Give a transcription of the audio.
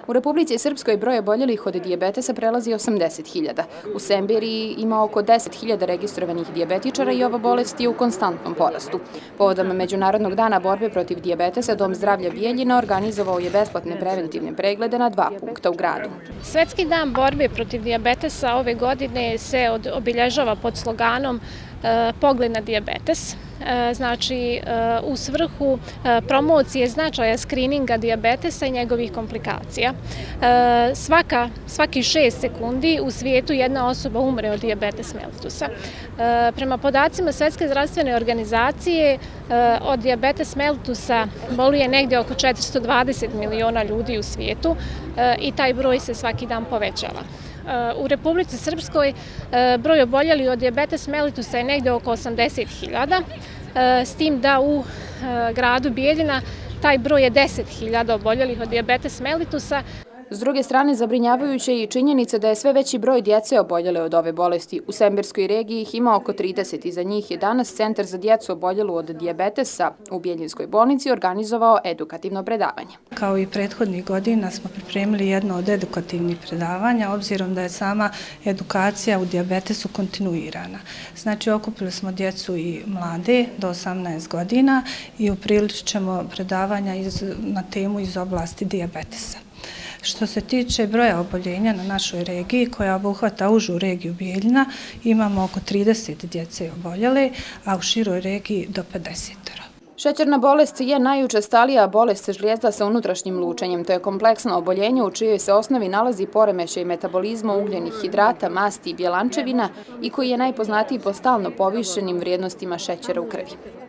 U Republici Srpskoj broj oboljelih od dijabetesa prelazi 80.000. U Semberiji ima oko 10.000 registrovanih dijabetičara i ova bolest je u konstantnom porastu. Povodom Međunarodnog dana borbe protiv dijabetesa, Dom zdravlja Bijeljina organizovao je besplatne preventivne preglede na 2 punkta u gradu. Svetski dan borbe protiv dijabetesa ove godine se obilježava pod sloganom Pogled na dijabetes. Znači, u svrhu promocije značaja skrininga dijabetesa i njegovih komplikacija. Svaki 6 sekundi u svijetu jedna osoba umre od dijabetes mellitusa. Prema podacima Svetske zdravstvene organizacije, od dijabetes mellitusa boluje negdje oko 420 miliona ljudi u svijetu i taj broj se svaki dan povećava. U Republici Srpskoj broj oboljelih od dijabetes mellitusa je negdje oko 80.000, s tim da u gradu Bijeljina taj broj je 10.000 oboljelih od dijabetes mellitusa. S druge strane, zabrinjavajuće je i činjenica da je sve veći broj djece oboljele od ove bolesti. U Semberskoj regiji ih ima oko 30 i za njih je danas Centar za djecu oboljelu od dijabetesa u Bijeljinskoj bolnici organizovao edukativno predavanje. Kao i prethodnih godina smo pripremili jedno od edukativnih predavanja, obzirom da je sama edukacija u dijabetesu kontinuirana. Znači, okupili smo djecu i mlade do 18 godina i upriličit ćemo predavanja na temu iz oblasti dijabetesa. Što se tiče broja oboljenja na našoj regiji, koja obuhvata užu regiju Bijeljina, imamo oko 30 djece oboljele, a u široj regiji do 50. Šećerna bolest je najučestalija bolest žlijezda sa unutrašnjim lučenjem. To je kompleksno oboljenje u čijoj se osnovi nalazi poremećaj metabolizma ugljenih hidrata, masti i bjelančevina i koji je najpoznatiji po stalno povišenim vrijednostima šećera u krvi.